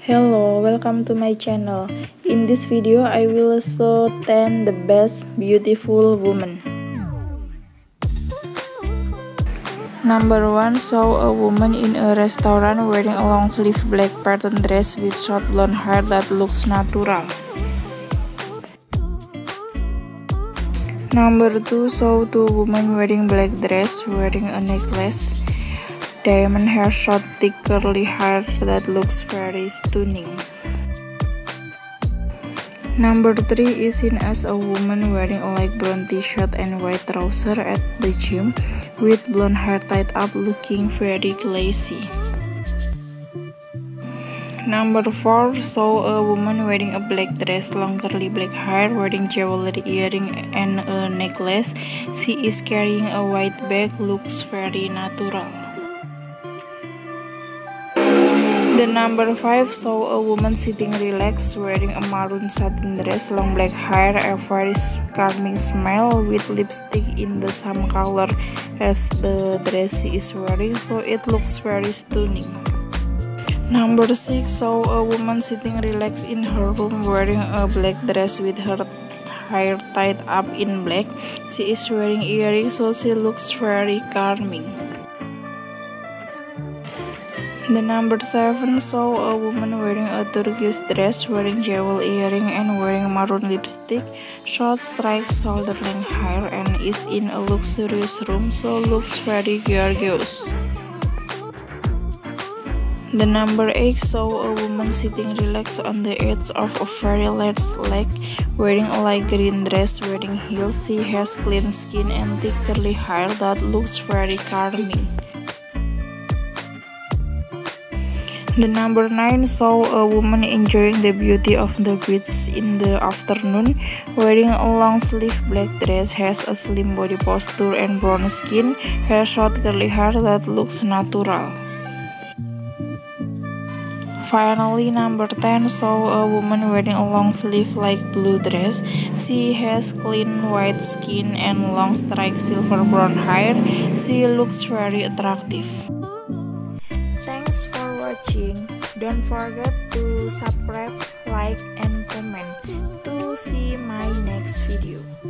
Hello, welcome to my channel. In this video, I will show 10 the best beautiful women. Number 1. Show a woman in a restaurant wearing a long sleeve black pattern dress with short blonde hair that looks natural. Number 2. Show two women wearing black dress, wearing a necklace, diamond hair, short thick curly hair that looks very stunning. Number 3 is seen as a woman wearing a light brown t-shirt and white trouser at the gym with blonde hair tied up, looking very classy. Number 4, show a woman wearing a black dress, long curly black hair, wearing jewelry, earring, and a necklace. She is carrying a white bag, looks very natural. The number 5, show a woman sitting relaxed, wearing a maroon satin dress, long black hair, a very calming smile with lipstick in the same color as the dress she is wearing, so it looks very stunning. Number 6, show a woman sitting relaxed in her room, wearing a black dress with her hair tied up in black. She is wearing earrings, so she looks very calming. The number 7, show a woman wearing a turquoise dress, wearing jewel earring, and wearing maroon lipstick, short straight shoulder length hair, and is in a luxurious room, so looks very gorgeous. The number 8, show a woman sitting relaxed on the edge of a very large lake, wearing a light green dress, wearing heels. She has clean skin and thick curly hair that looks very calming. The number 9, show a woman enjoying the beauty of the beach in the afternoon, wearing a long sleeve black dress, has a slim body posture and brown skin, hair short curly hair that looks natural. Finally, number 10, show a woman wearing a long sleeve light blue dress. She has clean white skin and long straight silver brown hair. She looks very attractive. Thanks for watching. Don't forget to subscribe, like, and comment to see my next video.